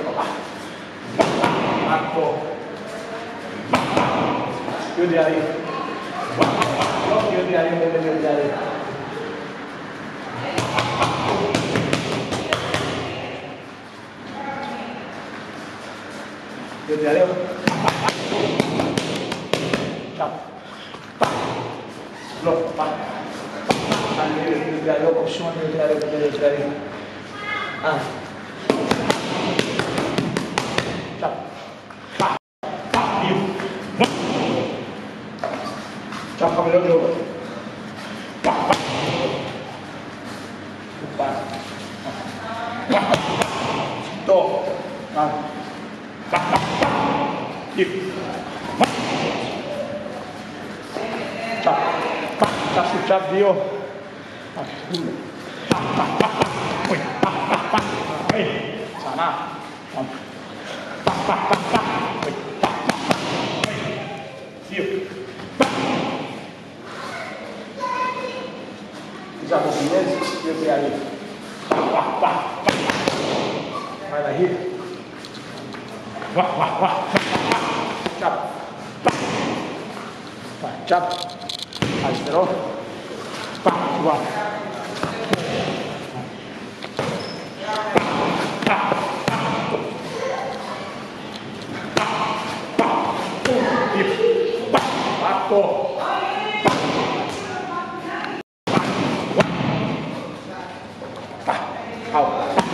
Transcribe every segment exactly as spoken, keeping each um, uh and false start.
Atto. Chiudi la lì. Chiudi la lì, chiudi la lì. Chiudi la lì. Ciao. Lo, pa. Chiudi la lì, opzione, chiudi la lì, chiudi la lì. Ah. Ciao. Pa. Pa. Io. Ciao, fammi lo gioco. Pa. Pa. Pa. To. Ah. Pa. Pa. Io. Ciao. Pa. Ciao, ciao, Dio. Pa. Pa. Pa. Pa. Oi. Pa. Pa. Pa. Oi. Sana. Pa. Pa. Pa. Pa. Oi. Pa. Pa. Pa. Oi. Io. Usate il silenzio, io ti arrivo. Va, va, va. Vai da here. Va, va, va. Ciao. Vai, ciao. Altro. Va, va. Fatto. Out.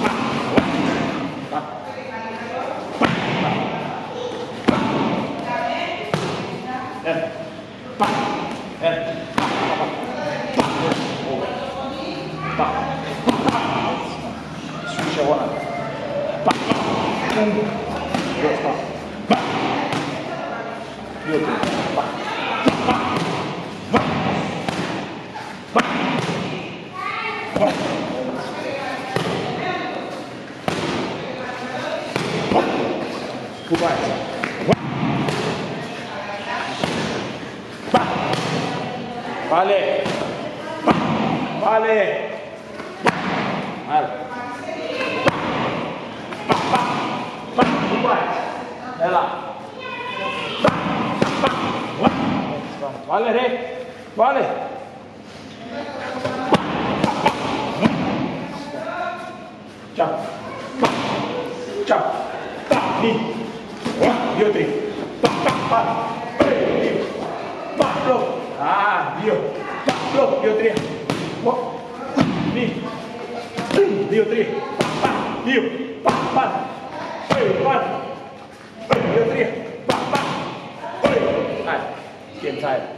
And. And. Switch one. Go stop. Beautiful. Goodbye. Vale. Vale. Vale. Goodbye. Ela. Vale, re. Vale. Ciao. Ciao. Ni. Dio tri. Pa, pa, pa. Dio. Pa, lo. Ah, Dio. Pa, lo. Dio tri. Ni. Dio tri. Pa, pa. Dio. Pa, pa. Pa. Dio tri. Pa, pa. Dai. Kiểm tra.